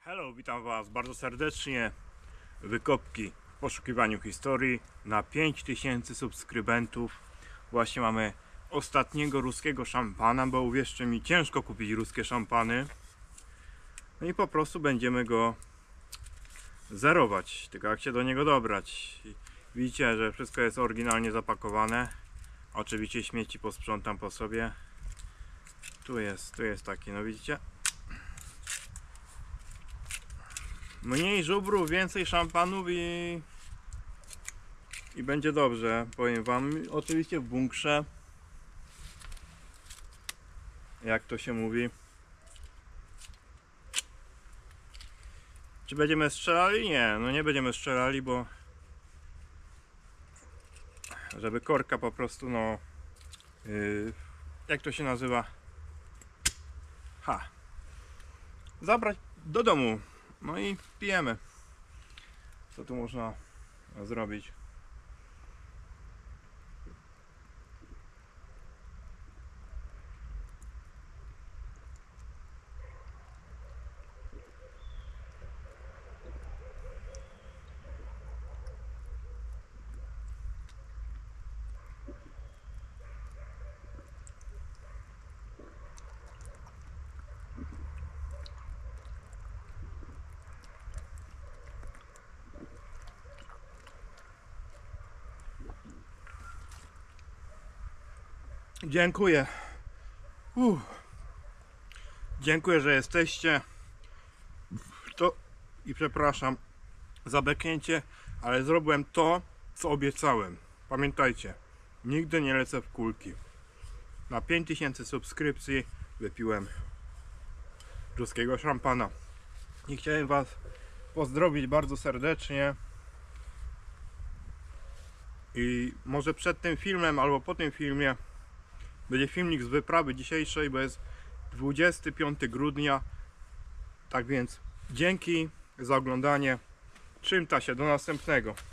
Hello, witam Was bardzo serdecznie. Wykopki w poszukiwaniu historii na 5000 subskrybentów. Właśnie mamy ostatniego ruskiego szampana, bo uwierzcie mi, ciężko kupić ruskie szampany. No i po prostu będziemy go zerować, tylko jak się do niego dobrać. Widzicie, że wszystko jest oryginalnie zapakowane. Oczywiście śmieci posprzątam po sobie. Tu jest taki, no widzicie? Mniej żubrów, więcej szampanów i będzie dobrze, powiem Wam. Oczywiście w bunkrze, jak to się mówi. Czy będziemy strzelali? Nie, no nie będziemy strzelali, bo żeby korka po prostu, no jak to się nazywa, zabrać do domu. No i pijemy. Co tu można zrobić? Dziękuję. Dziękuję, że jesteście. I przepraszam za beknięcie, ale zrobiłem to, co obiecałem. Pamiętajcie, nigdy nie lecę w kulki. Na 5000 subskrypcji wypiłem ruskiego szampana. I chciałem Was pozdrowić bardzo serdecznie. I może przed tym filmem albo po tym filmie będzie filmik z wyprawy dzisiejszej, bo jest 25 grudnia. Tak więc dzięki za oglądanie. Trzymta się, do następnego.